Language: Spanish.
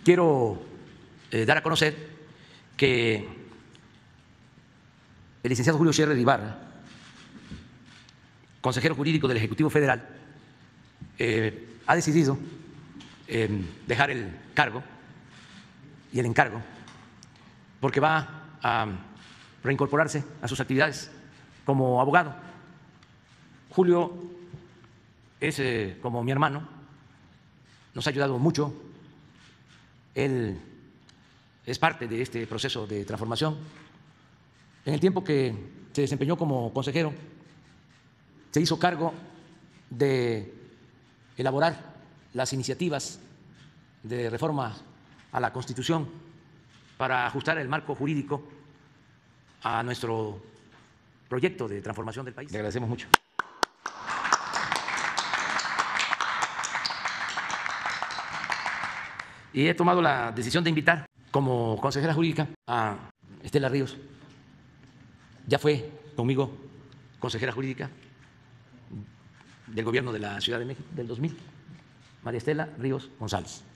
quiero dar a conocer que el licenciado Julio Scherer Ibarra, consejero jurídico del Ejecutivo Federal, ha decidido dejar el cargo y el encargo porque va a reincorporarse a sus actividades como abogado. Julio es como mi hermano, nos ha ayudado mucho, él es parte de este proceso de transformación. En el tiempo que se desempeñó como consejero, se hizo cargo de elaborar las iniciativas de reforma a la Constitución para ajustar el marco jurídico a nuestro proyecto de transformación del país. Le agradecemos mucho. Y he tomado la decisión de invitar como consejera jurídica a Estela Ríos. Ya fue conmigo consejera jurídica del Gobierno de la Ciudad de México del 2000, María Estela Ríos González.